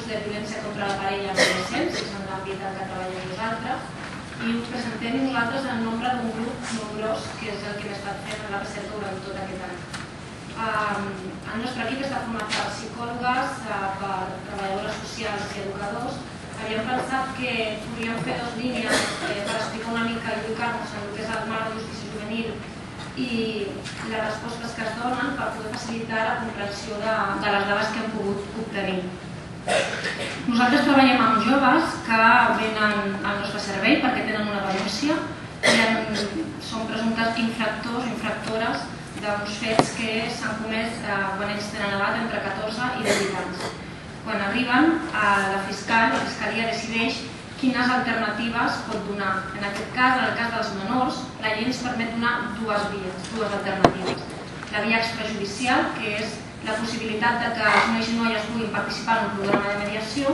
de violència contra la parella en adolescents, que és en l'àmbit en què treballem nosaltres, i us presentem nosaltres en nombre d'un grup nombrós, que és el que hem estat fent en la recerca durant tot aquest any. El nostre equip està format per psicòlogues, per treballadores socials i educadors. Havíem pensat que podríem fer dues línies per explicar una mica i ubicar-nos en el que és el marc de justícia juvenil i les respostes que es donen per poder facilitar la comprensió de les dades que hem pogut obtenir. Nosaltres treballem amb joves que venen al nostre servei perquè tenen una denúncia i són presumptes infractors o infractores d'uns fets que s'han comès quan ells tenen edat entre 14 i 18 anys. Quan arriben, la Fiscalia decideix quines alternatives pot donar. En aquest cas, en el cas dels menors, la llei ens permet donar dues vies, dues alternatives. La via extrajudicial, que és la possibilitat que els nois i noies puguin participar en un programa de mediació,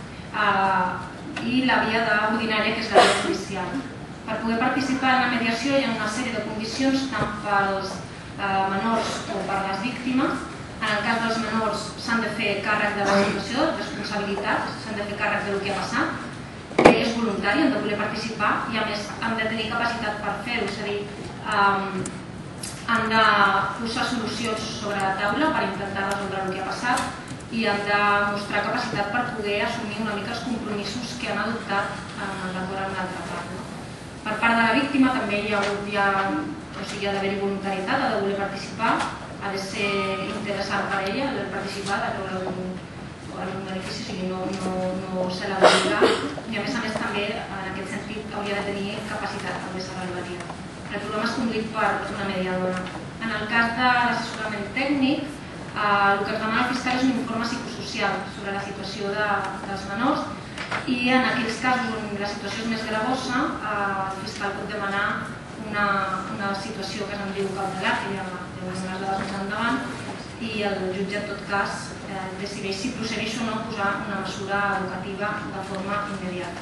i la via ordinària, que és la via judicial. Per poder participar en la mediació hi ha una sèrie de condicions tant pels menors com per les víctimes. En el cas dels menors s'han de fer càrrec de la situació, de responsabilitat, s'han de fer càrrec del que ha passat, que és voluntari, han de voler participar i a més han de tenir capacitat per fer-ho, és a dir, han de posar solucions sobre la taula per intentar resoldre el que ha passat i han de mostrar capacitat per poder assumir una mica els compromisos que han adoptat en l'acord amb l'altra part. Per part de la víctima també hi ha d'haver-hi voluntarietat, ha de voler participar, ha de ser interessant per ella, ha de participar, ha de treure algun benefici, o sigui, no se l'ha d'obligar i a més també en aquest sentit hauria de tenir capacitat, també s'avaluaria. El programa és conduït per una mediadora. En el cas de l'assessorament tècnic, el que ens demana el fiscal és un informe psicosocial sobre la situació dels menors i en aquells casos on la situació és més gravosa, el fiscal pot demanar una situació que se'n diu cautelar, que ja les dades més endavant, i el jutge en tot cas decideix si procedeix o no posar una mesura educativa de forma immediata.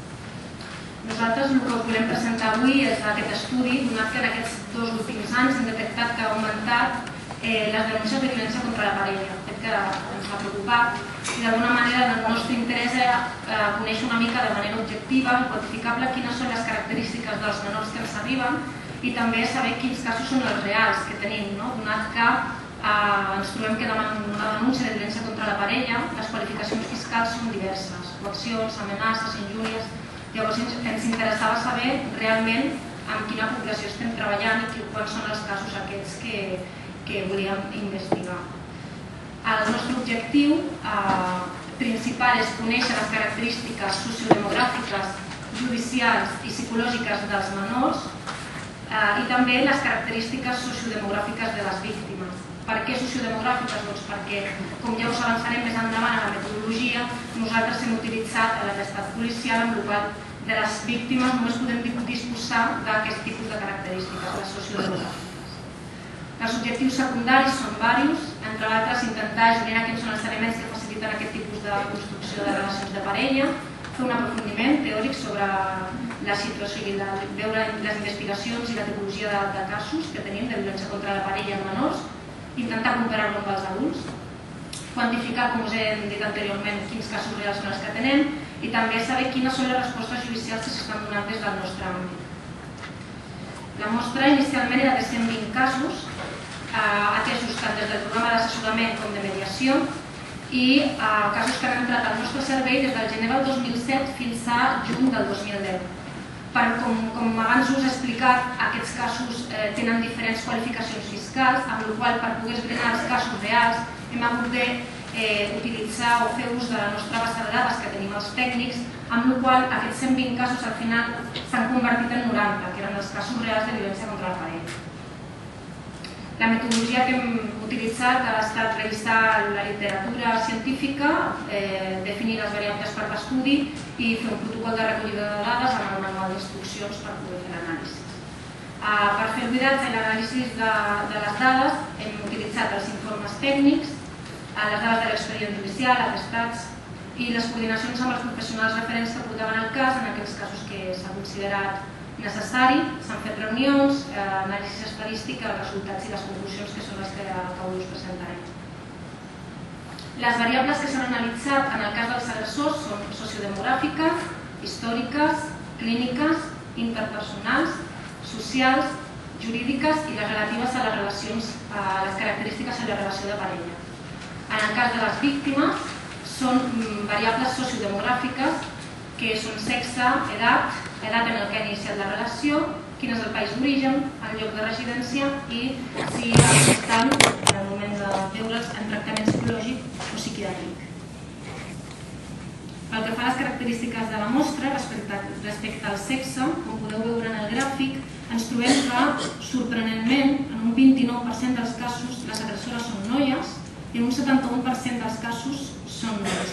Nosaltres el que us volem presentar avui és aquest estudi, donat que en aquests 2 últims anys hem detectat que ha augmentat les denúncies de violència contra la parella, fet que ens ha preocupat i d'alguna manera el nostre interès era conèixer una mica de manera objectiva i quantificable quines són les característiques dels menors que ens arriben i també saber quins casos són els reals que tenim, donat que ens trobem que davant una denúncia de violència contra la parella les qualificacions fiscals són diverses, coaccions, amenaces, injúries. Llavors ens interessava saber realment amb quina població estem treballant i quants són els casos aquests que volíem investigar. El nostre objectiu principal és conèixer les característiques sociodemogràfiques, judicials i psicològiques dels menors i també les característiques sociodemogràfiques de les víctimes. Per què sociodemogràfiques? Doncs perquè, com ja us avançarem més endavant a la metodologia, nosaltres hem utilitzat l'atestat policial amb el qual de les víctimes només podem disposar d'aquest tipus de característiques, les sociodemogràfiques. Els objectius secundaris són diversos, entre d'altres intentar generar quins són els elements que faciliten aquest tipus de construcció de relacions de parella, fer un aprofundiment teòric sobre la situació i veure les investigacions i la tipologia de casos que tenim de violència contra la parella en menors, intentar comparar-lo amb els adults, quantificar, com us hem dit anteriorment, quins casos reals són els que tenem i també saber quines són les respostes judicials que s'estan donant des del nostre àmbit. La mostra inicialment era de 120 casos, atesos tant des del programa d'assessorament com de mediació i casos que han entrat al nostre servei des del gener del 2007 fins a juny del 2010. Com abans us he explicat, aquests casos tenen diferents qualificacions fiscals, amb la qual per poder esbrinar els casos reals hem hagut d'utilitzar o fer ús de la nostra base de dades que tenim els tècnics, amb la qual aquests 120 casos al final s'han convertit en 90, que eren els casos reals de violència contra la parella. La metodologia que hem utilitzat ha estat revisar la literatura científica, definir les variables per l'estudi i fer un protocol de recollida de dades amb el manual d'instruccions per poder fer l'anàlisi. Per fer el buidatge i l'anàlisi de les dades hem utilitzat els informes tècnics, les dades de l'expedient judicial, atestats i les coordinacions amb els professionals referents que portaven el cas en aquells casos que s'ha considerat necessari. S'han fet reunions, anàlisi estadística, els resultats i les conclusions que són les que avui us presentarem. Les variables que s'han analitzat en el cas dels agressors són sociodemogràfiques, històriques, clíniques, interpersonals, socials, jurídiques i les relatives a les relacions, a les característiques de la relació de parella. En el cas de les víctimes, són variables sociodemogràfiques que són sexe, edat en el que ha iniciat la relació, quin és el país d'origen, el lloc de residència i si estan, en el moment de veure'ls, en tractament psicològic o psiquiàtric. Pel que fa a les característiques de la mostra respecte al sexe, com podeu veure en el gràfic, ens trobem que, sorprenentment, en un 29% dels casos les agressores són noies i en un 71% dels casos són nois.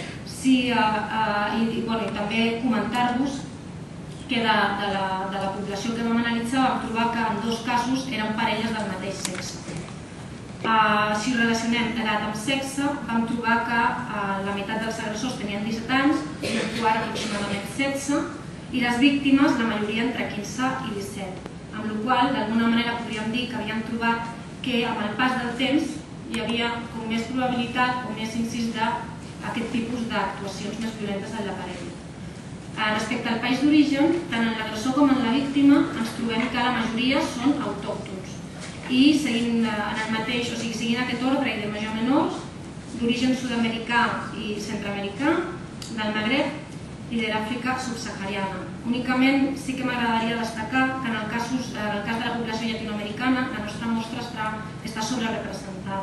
I també comentar-vos que de la població que vam analitzar vam trobar que en 2 casos eren parelles del mateix sexe. Si relacionem edat amb sexe, vam trobar que la meitat dels agressors tenien 17 anys, un quart aproximadament 16, i les víctimes, la majoria entre 15 i 17. Amb la qual cosa, d'alguna manera podríem dir que havíem trobat que amb el pas del temps hi havia com més probabilitat o més incís d'aquest tipus d'actuacions més violentes en la parella. Respecte al país d'origen, tant en l'agressor com en la víctima, ens trobem que la majoria són autòctons i seguint en el mateix, o sigui, seguint aquest ordre i de major a menor, d'origen sud-americà i centroamericà, del Magreb i de l'Àfrica subsahariana. Únicament sí que m'agradaria destacar que en el cas de la població llatinoamericana la nostra mostra està sobrerepresentada.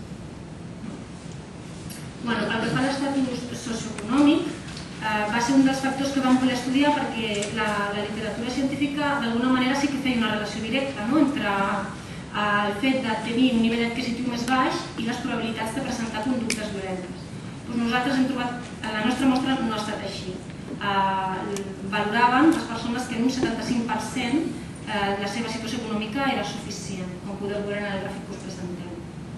Pel que fa a l'estatus socioeconòmic, va ser un dels factors que vam voler estudiar perquè la literatura científica d'alguna manera sí que feia una relació directa entre el fet de tenir un nivell adquisitiu més baix i les probabilitats de presentar conductes violentes. Nosaltres hem trobat, la nostra mostra no ha estat així. Valoraven les persones que en un 75% la seva situació econòmica era suficient, com podeu veure en el gràfic que us presentem.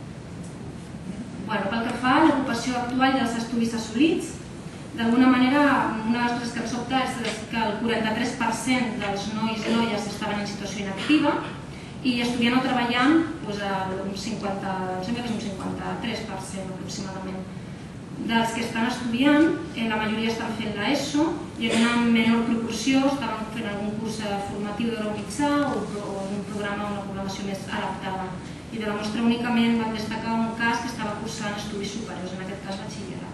Pel que fa a l'ocupació actual dels estudis assolits, d'alguna manera, una de les coses que ens sobta és que el 43% dels nois i noies estaven en situació inactiva i estudiant o treballant un 53% aproximadament. Dels que estan estudiant, la majoria estan fent l'ESO i en una menor proporció estaven fent algun curs formatiu de grau mitjà o un programa o una programació més adaptada. I de la mostra únicament vam destacar un cas que estava cursant estudis superiors, en aquest cas batxillerat.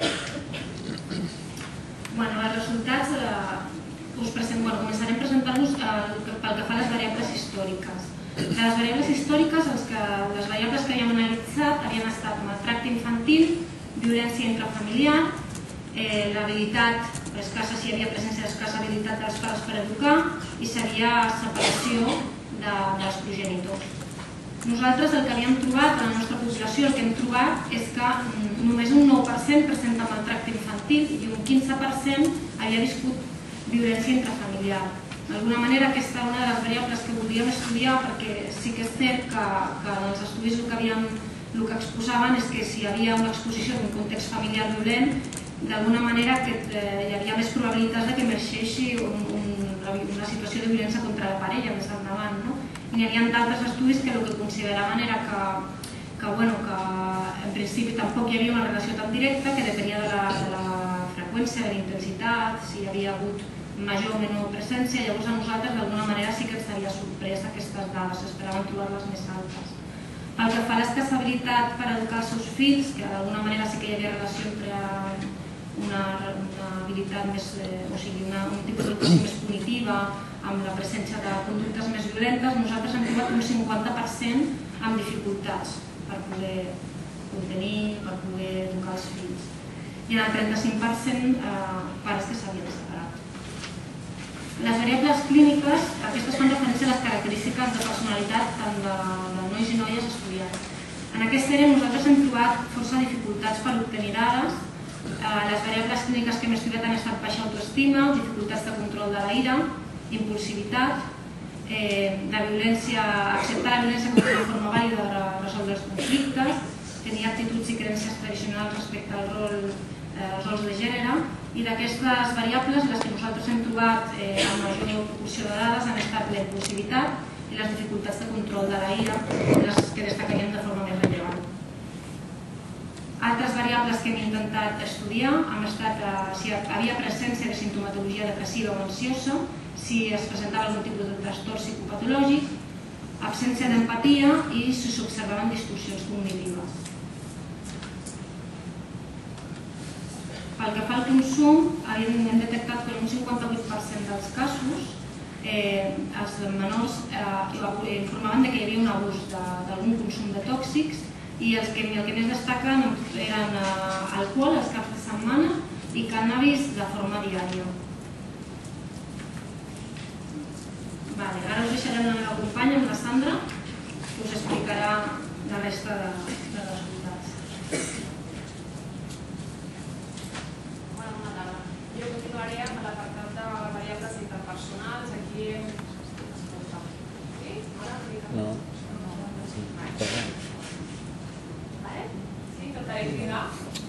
Els resultats començarem presentant-los pel que fa a les variables històriques. De les variables històriques, les variables que havíem analitzat havien estat maltracte infantil, violència intrafamiliar, l'habilitat escassa, si hi havia presència d'escassa habilitat dels pares per educar i si hi havia separació dels progenitors. Nosaltres el que havíem trobat en la nostra població, el que hem trobat és que només un 9% presenta maltracte infantil i un 15% havia viscut violència intrafamiliar. D'alguna manera aquesta era una de les variables que voldríem estudiar perquè sí que és cert que en els estudis el que exposaven és que si hi havia una exposició d'un context familiar violent, d'alguna manera hi havia més probabilitats que emergeixi una situació de violència contra la parella més endavant. I n'hi havia d'altres estudis que el que consideraven era que en principi tampoc hi havia una relació tan directa, que depenia de la freqüència, de la intensitat, si hi havia hagut major o menor presència. Llavors a nosaltres d'alguna manera sí que ens havia sorprès aquestes dades, esperàvem trobar-les més altes. Pel que fa a l'escassa habilitat per educar els seus fills, que d'alguna manera sí que hi havia relació entre una habilitat més, o sigui, un tipus d'educació més punitiva, amb la presència de conductes més violentes, nosaltres hem trobat un 50% amb dificultats per poder contenir, per poder educar els fills. I en el 35% pares que s'havien separat. Les variables clíniques, aquestes fan referència a les característiques de personalitat tant de nois i noies estudiants. En aquesta àrea nosaltres hem trobat força dificultats per obtenir dades. Les variables clíniques que hem estudiat han estat baixa autoestima, dificultats de control de la ira, impulsivitat, acceptar la violència com una forma vàlida de resoldre els conflictes, tenir actituds i creences tradicionals respecte als rols de gènere, i d'aquestes variables les que nosaltres hem trobat amb major proporció de dades han estat la impulsivitat i les dificultats de control de la ira, les que destacaríem de forma més rellevant. Altres variables que hem intentat estudiar han estat si havia presència de sintomatologia depressiva o ansiosa, si es presentava algun tipus de trastorn psicopatològic, absència d'empatia i si s'observaven distorsions cognitives. Pel que fa al consum, hem detectat que en un 58% dels casos els menors informaven que hi havia un abús d'algun consum de tòxics i el que més destaquen eren alcohol els caps de setmana i cànnabis de forma diària. Ara us deixarem la meva companya, amb la Sandra, que us explicarà la resta de resultats. Bona tarda. Jo continuaré amb l'apartat de variables interpersonals. Aquí hem... Sí? No. Sí, intentaré cridar.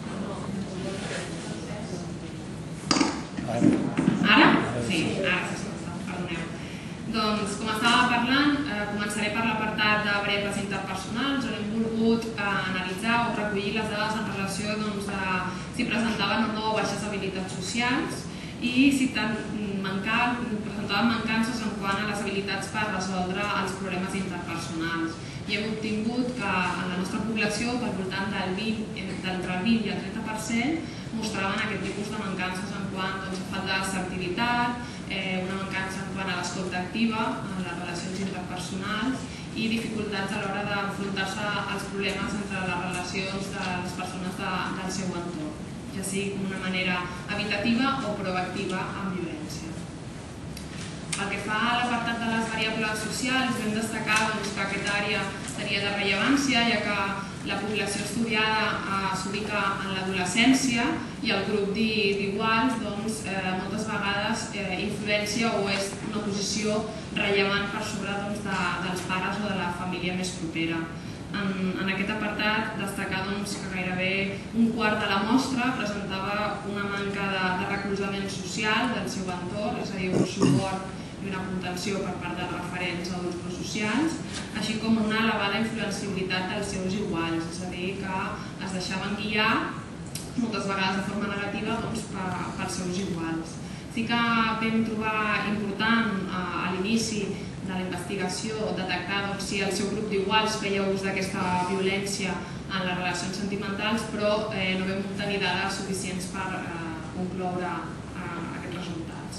Ara? Sí, ara s'escolta, perdoneu. Doncs, com estava parlant, començaré per l'apartat de variables interpersonals, on hem volgut analitzar o recollir les dades en relació a si presentaven o no baixes habilitats socials i si presentaven mancances en quant a les habilitats per resoldre els problemes interpersonals. I hem obtingut que en la nostra població, pel voltant del 20 i el 30%, mostraven aquest tipus de mancances en quant a falta d'assertivitat, una mancança en quant a l'escolta activa en les relacions interpersonals i dificultats a l'hora d'enfrontar-se als problemes entre les relacions de les persones del seu entorn, ja sigui d'una manera evitativa o proactiva amb violència. Pel que fa a l'apartat de les variables socials, vam destacar que aquesta àrea seria de rellevància, ja que la població estudiada s'ubica en l'adolescència i el grup d'iguals moltes vegades influència o és una posició rellevant per sobre dels pares o de la família més propera. En aquest apartat destacar que gairebé un quart de la mostra presentava una manca de recolzament social del seu entorn, és a dir, un suport i una contenció per part dels referents adults prosocials, així com una elevada influenciabilitat dels seus iguals, és a dir, que es deixaven guiar moltes vegades de forma negativa pels seus iguals. Sí que vam trobar important a l'inici de la investigació detectar si el seu grup d'iguals feia ús d'aquesta violència en les relacions sentimentals, però no vam obtenir dades suficients per concloure aquests resultats.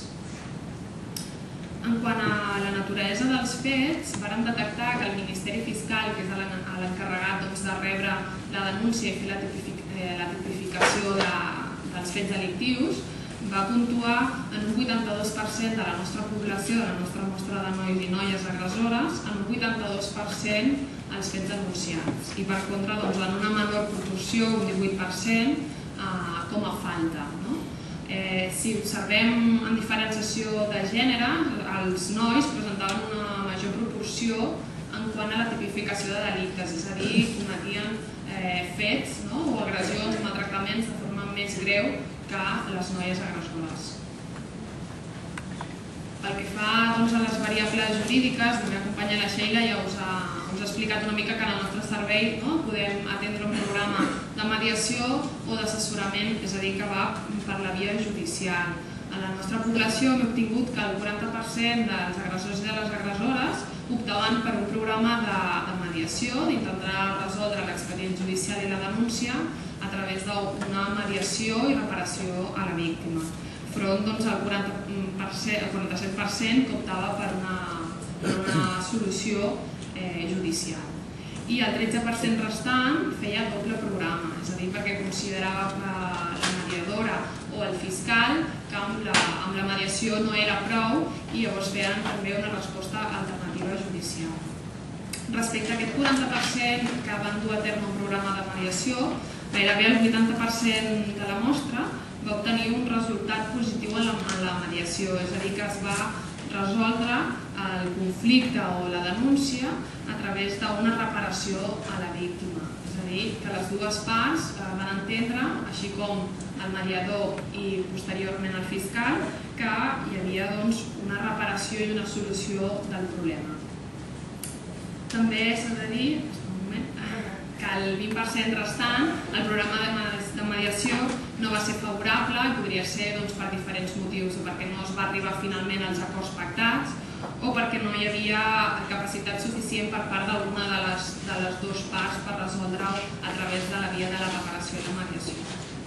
En quant a la naturalesa dels fets, vam detectar que el Ministeri Fiscal, que és l'encarregat de rebre la denúncia i fer la tipificació dels fets delictius, va puntuar en un 82% de la nostra població, de la nostra mostra de nois i noies agressores, en un 82% els fets denunciats. I per contra, en una menor proporció, un 18%, com a falta. Si observem en diferenciació de gènere, els nois presentaven una major proporció en quant a la tipificació de delictes, és a dir, cometien fets o agressions o maltractaments de forma més greu que les noies agressores. Pel que fa a les variables jurídiques, la meva companya la Sheila ja us ha explicat una mica que en el nostre servei podem atendre un programa de mediació o d'assessorament, és a dir, que va per la via judicial. En la nostra població hem obtingut que el 40% dels agressors i de les agressores optaven per un programa de mediació, d'intentar resoldre l'expedient judicial i la denúncia a través d'una mediació i reparació a la víctima. Front al 47% que optava per una solució judicial. I el 13% restant feia doble programa, és a dir, perquè considerava que la mediadora o el fiscal que amb la mediació no era prou i llavors feien també una resposta alternativa judicial. Respecte a aquest 40% que van dur a terme un programa de mediació, gairebé el 80% de la mostra va obtenir un resultat positiu en la mediació, és a dir, que es va resoldre el conflicte o la denúncia a través d'una reparació a la víctima. És a dir, que les dues parts van entendre, així com el mediador i posteriorment el fiscal, que hi havia una reparació i una solució del problema. També s'ha de dir que que el 20% restant, el programa de mediació no va ser favorable i podria ser per diferents motius, o perquè no es va arribar finalment als acords pactats o perquè no hi havia capacitat suficient per part d'alguna de les dues parts per resoldre-ho a través de la via de la reparació i la mediació.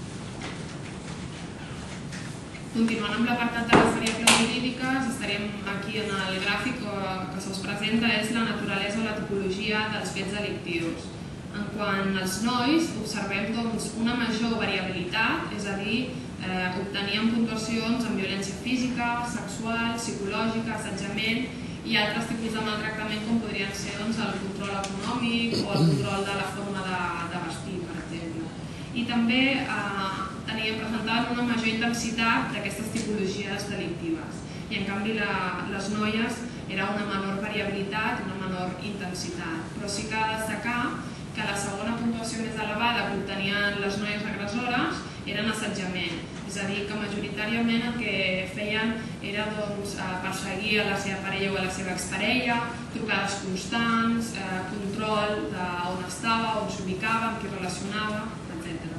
Continuant amb l'apartat de les variables jurídiques, estarem aquí en el gràfic que se'ls presenta, és la naturalesa o la tipologia dels fets delictius. En quant als nois, observem una major variabilitat, és a dir, obteníem puntuacions en violència física, sexual, psicològica, assetjament i altres tipus de maltractament com podrien ser el control econòmic o el control de la forma de vestir, per exemple. I també presentaven una major intensitat d'aquestes tipologies delictives. I en canvi les noies era una menor variabilitat i una menor intensitat. Però sí que ha de destacar que la segona puntuació més elevada que obtenien les noies agressores era en assetjament. És a dir, que majoritàriament el que feien era perseguir a la seva parella o a la seva exparella, trucades constants, control d'on estava, on s'ubicava, amb qui relacionava, etc.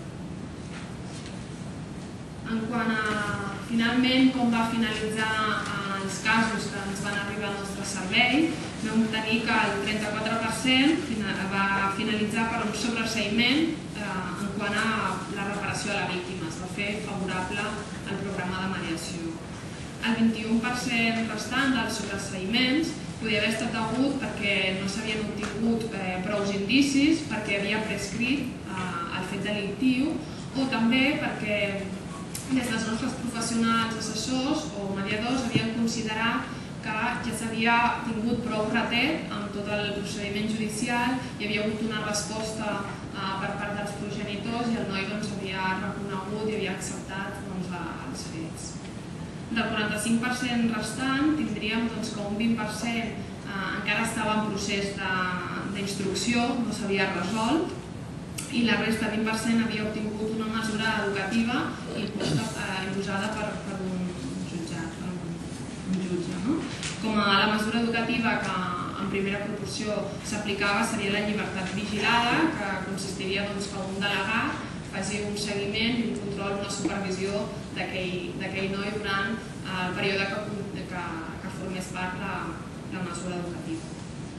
En quant a, finalment, com va finalitzar els casos que ens van arribar al nostre servei, vam obtenir que el 34% va finalitzar per un sobreseïment en quant a la reparació a la víctima. Es va fer favorable al programa de mediació. El 21% restant dels sobreseïments podia haver estat degut perquè no s'havien obtingut prous indicis, perquè havia prescrit el fet delictiu, o també perquè des dels nostres professionals, assessors o mediadors havien considerat que ja s'havia tingut prou retet amb tot el procediment judicial, hi havia hagut una resposta per part dels progenitors i el noi havia reconegut i havia acceptat els fets. Del 45% restant tindríem que un 20% encara estava en procés d'instrucció, no s'havia resolt, i la resta, 20%, havia obtingut una mesura educativa imposada per un jutge. Com a la mesura educativa que en primera proporció s'aplicava seria la llibertat vigilada, que consistiria que un delegat faci un seguiment i un control, una supervisió d'aquell noi durant el període que formés part la mesura educativa.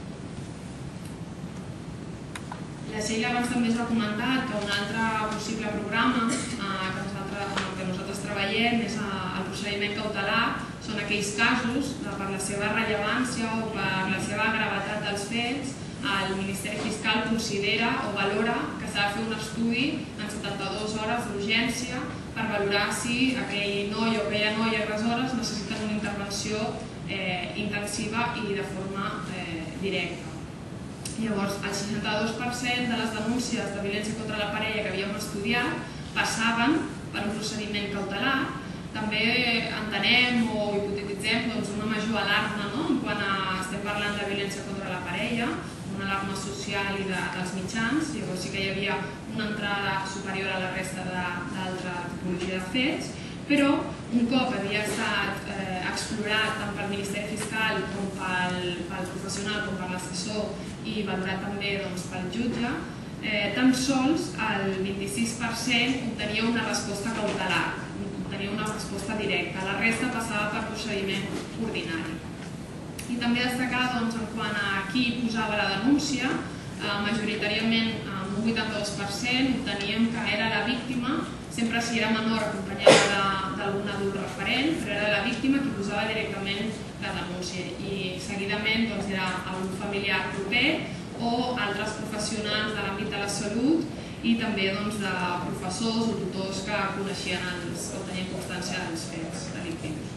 La Sheila abans també ens ha comentat que un altre possible programa en el que nosaltres treballem és el procediment cautelar. Són aquells casos que per la seva rellevància o per la seva gravetat dels fets el Ministeri Fiscal considera o valora que s'ha de fer un estudi en 72 hores d'urgència per valorar si aquell noi o aquella noia agressores necessiten una intervenció intensiva i de forma directa. Llavors, el 62% de les denúncies de violència contra la parella que havíem estudiat passaven per un procediment cautelar. També entenem o hipotetitzem una major alarma quan estem parlant de violència contra la parella, una alarma social i dels mitjans. Llavors sí que hi havia una entrada superior a la resta d'altra tipologia de fets, però un cop havia estat explorat tant pel Ministeri Fiscal com pel professional com per l'assessor i valorat també pel jutge, tan sols el 26% obtenia una resposta cautelar, obtenia una resposta directa. La resta passava per procediment ordinari. I també destacar en quant a qui posava la denúncia, majoritàriament amb un 82% obteníem que era la víctima, sempre si era menor acompanyada d'algun adult referent, però era la víctima qui posava directament la denúncia i seguidament era algun familiar proper o altres professionals de l'àmbit de la salut i també de professors o tutors que coneixien o tenien constància dels fets delictius.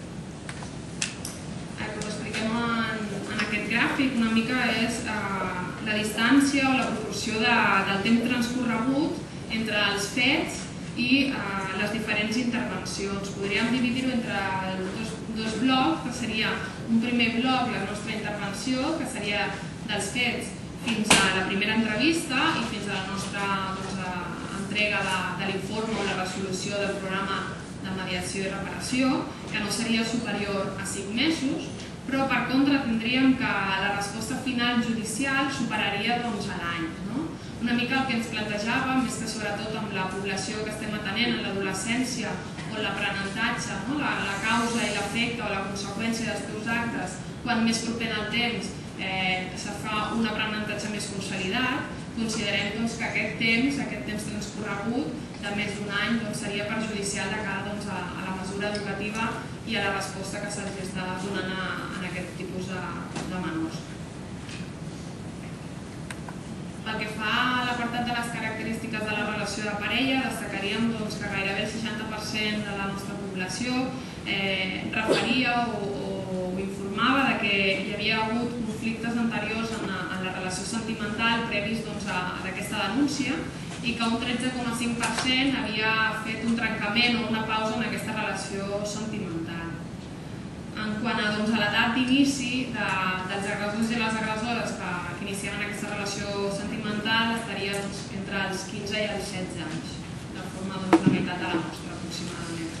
Com expliquem en aquest gràfic, una mica és la distància o la proporció del temps transcorregut entre els fets i les diferents intervencions. Podríem dividir-ho entre dos blocs, que seria un primer bloc, la nostra intervenció, que seria dels fets fins a la primera entrevista i fins a la nostra entrega de l'informe o la resolució del programa de mediació i reparació, que no seria superior a 5 mesos, però per contra tindríem que la resposta final judicial superaria l'any. Una mica el que ens plantejàvem és que sobretot amb la població que estem atenent en l'adolescència, on l'aprenentatge, la causa i l'efecte o la conseqüència dels teus actes, quan més proper al temps se fa un aprenentatge més consolidat, considerem que aquest temps transcorregut de més d'un any seria perjudicial de cara a la mesura educativa i a la resposta que se'ls està donant en aquest tipus de menors. Pel que fa a l'apartat de les característiques de la relació de parella, destacaríem que gairebé el 60% de la nostra població referia o informava que hi havia hagut conflictes anteriors en la relació sentimental previs a aquesta denúncia i que un 13,5% havia fet un trencament o una pausa en aquesta relació sentimental. En quant a l'edat d'inici dels agressors i les agressores que iniciaven aquesta relació sentimental estaria entre els 15 i els 16 anys, de forma la meitat de la mostra aproximadament.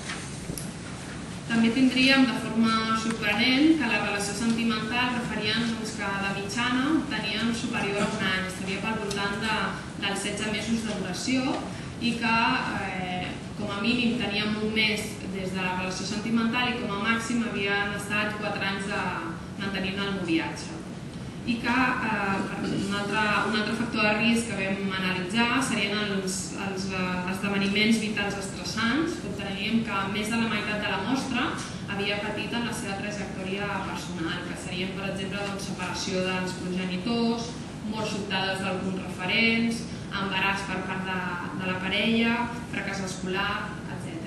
També tindríem de forma sorprenent que la relació sentimental referien que de mitjana tenien superior a un any, estaria pel voltant dels 16 mesos de duració i que com a mínim teníem un mes des de la relació sentimental i com a màxim havien estat 4 anys mantenint el noviatge. I que un altre factor de risc que vam analitzar serien els esdeveniments vitals estressants, que obteníem que més de la meitat de la mostra havia patit en la seva trajectòria personal, que serien, per exemple, separació dels progenitors, morts sobtades d'alguns referents, embaràs per part de la parella, fracàs escolar, etc.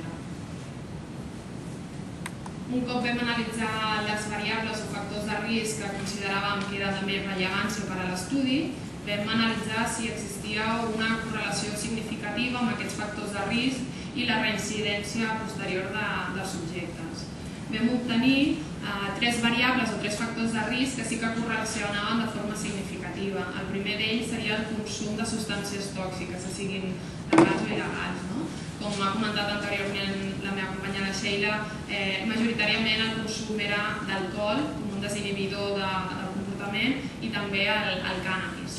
Un cop vam analitzar les variables o factors de risc que consideràvem que eren de més rellevància per a l'estudi, vam analitzar si existia una correlació significativa amb aquests factors de risc i la reincidència posterior dels subjectes. Vam obtenir 3 variables o 3 factors de risc que sí que correlacionaven de forma significativa. El primer d'ells seria el consum de substàncies tòxiques, que siguin legals o il·legals. Com ha comentat anteriorment la meva companya la Sheila, majoritàriament el consum era d'alcohol, com un desinhibidor del comportament, i també el cànnabis.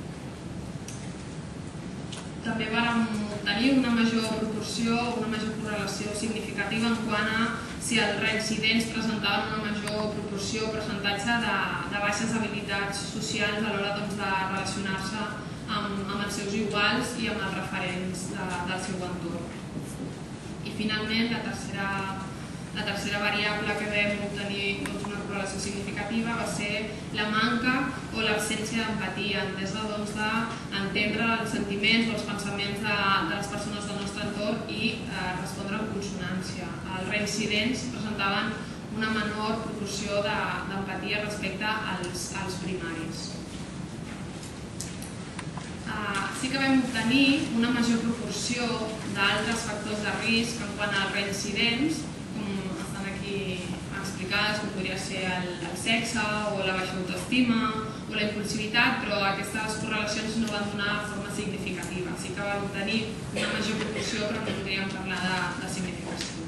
També vam obtenir una major proporció, una major correlació significativa en quant a si els reincidents presentaven una major proporció o percentatge de baixes habilitats socials a l'hora de relacionar-se amb els seus iguals i amb els referents del seu entorn. I finalment, la tercera variable que vam obtenir una correlació significativa va ser la manca o l'absència d'empatia, entesa d'entendre els sentiments o els pensaments de les persones del nostre entorn i respondre en consonància. Els reincidents presentaven una menor proporció d'empatia respecte als primaris. Sí que vam obtenir una major proporció d'altres factors de risc en quant als reincidents, com estan aquí explicades, com podria ser el sexe o la baixa autoestima o la impulsivitat, però aquestes correlacions no van donar de forma significativa. Sí que vam obtenir una major proporció, però no podríem parlar de significació.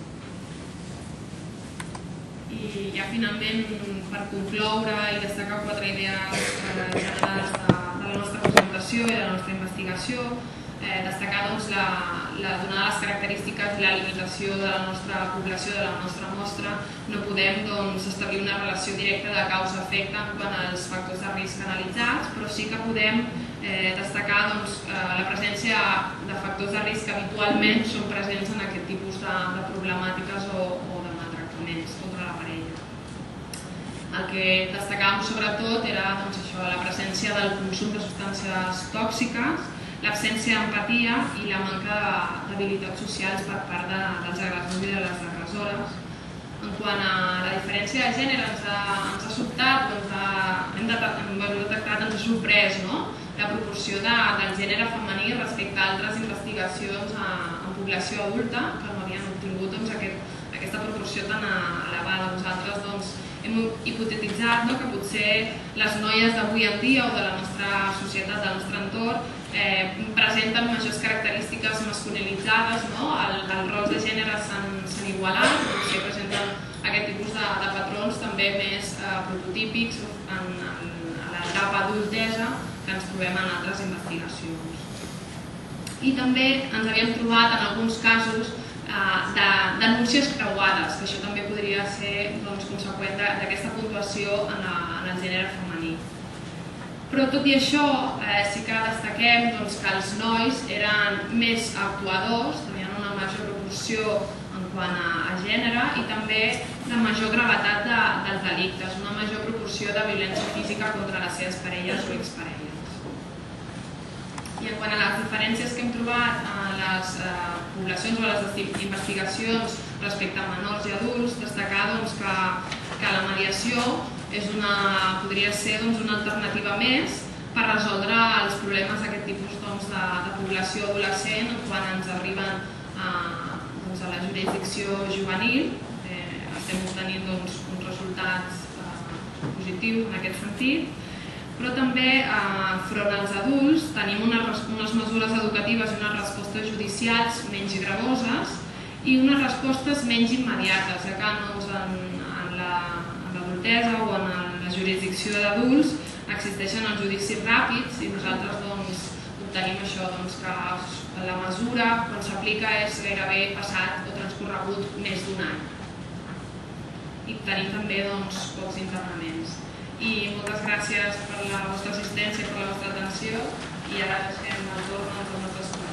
I ja finalment, per concloure i destacar 4 idees generals de la nostra presentació i de la nostra investigació, destacar donades les característiques i la limitació de la nostra població, de la nostra mostra, no podem establir una relació directa de causa-efecte en quant als factors de risc analitzats, però sí que podem destacar la presència de factors de risc que habitualment són presents en aquest tipus de problemàtiques o de maltractaments contra la parella. El que destacàvem sobretot era la presència del consum de substàncies tòxiques, l'absència d'empatia i la manca d'habilitats socials per part dels agressors i de les agressores. En quant a la diferència de gènere, ens ha sobtat, hem detectat, ens ha sorprès la proporció del gènere femení respecte a altres investigacions en població adulta que no havien obtingut aquesta proporció tan elevada. Nosaltres hem hipotetitzat que potser les noies d'avui en dia o de la nostra societat, del nostre entorn, presenten majors característiques masculinitzades, els rols de gènere s'han igualat, potser presenten aquest tipus de patrons també més prototípics a l'etapa adultesa ens trobem en altres investigacions. I també ens havíem trobat en alguns casos denúncies creuades, que això també podria ser conseqüent d'aquesta puntuació en el gènere femení. Però tot i això, sí que destaquem que els nois eren més actuadors, tenien una major proporció en quant a gènere i també de major gravetat dels delictes, una major proporció de violència física contra les seves parelles o exparelles. I en quant a les diferències que hem trobat en les poblacions o a les investigacions respecte a menors i adults, destacar que la mediació podria ser una alternativa més per resoldre els problemes d'aquest tipus de població adolescent quan ens arriben a la jurisdicció juvenil. Estem obtenint uns resultats positius en aquest sentit. Però també, front als adults, tenim unes mesures educatives i unes respostes judicials menys gravoses i unes respostes menys immediates, ja que en l'adultesa o en la jurisdicció d'adults existeixen els judicis ràpids i nosaltres obtenim això, que la mesura, quan s'aplica, és gairebé passat o transcorregut més d'un any. I tenim també pocs internaments. I moltes gràcies per la vostra assistència i per la vostra atenció i ara deixem el torn als nostres col·legues.